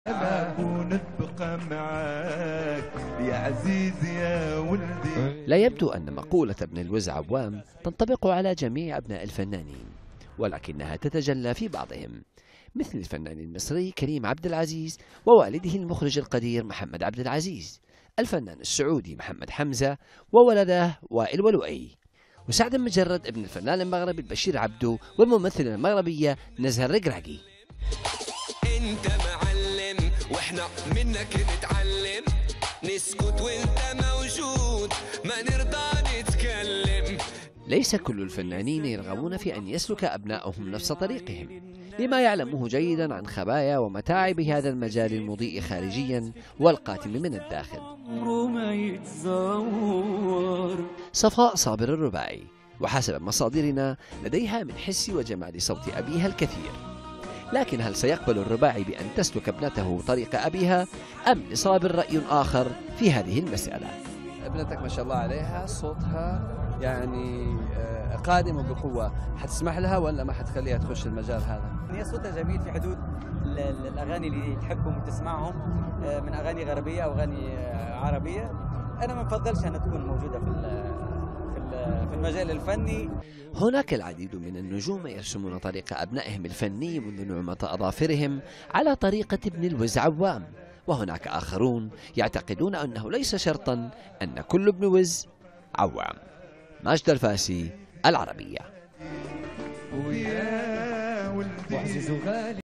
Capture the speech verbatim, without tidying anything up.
أنا أكون أبقى معاك يا عزيزي يا ولدي. لا يبدو أن مقولة ابن الوز عوام تنطبق على جميع أبناء الفنانين، ولكنها تتجلى في بعضهم، مثل الفنان المصري كريم عبد العزيز ووالده المخرج القدير محمد عبد العزيز، الفنان السعودي محمد حمزة وولده وائل ولؤي، وسعد مجرد ابن الفنان المغربي البشير عبدو والممثلة المغربية نزهة الرقراقي. انت معلم واحنا منك نتعلم، نسكت وانت موجود ما نرضى نتكلم. ليس كل الفنانين يرغبون في أن يسلك أبنائهم نفس طريقهم، لما يعلمه جيدا عن خبايا ومتاعب هذا المجال المضيء خارجيا والقاتم من الداخل. صفاء صابر الرباعي، وحسب مصادرنا لديها من حس وجمال صوت أبيها الكثير، لكن هل سيقبل الرباعي بأن تسلك ابنته طريق أبيها، أم لصابر رأي آخر في هذه المسألة؟ ابنتك ما شاء الله عليها صوتها يعني قادم وبقوة، حتسمح لها ولا ما حتخليها تخش المجال هذا؟ هي صوتها جميل في حدود الأغاني اللي تحبهم وتسمعهم من أغاني غربية أو أغاني عربية. أنا ما بفضلش أنها تكون موجودة في في المجال الفني. هناك العديد من النجوم يرسمون طريق أبنائهم الفني منذ نعومة أظافرهم على طريقة ابن الوز عوام، وهناك آخرون يعتقدون أنه ليس شرطا أن كل ابن وز عوام. ماجد الفاسي، العربية.